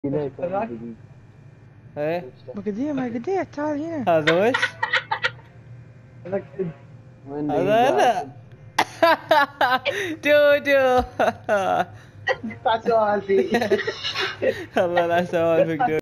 ايه مقدية تعال هنا. هذا وش؟ هذا انا. جوجو. بعد سؤال فيه. والله لا سوالفك.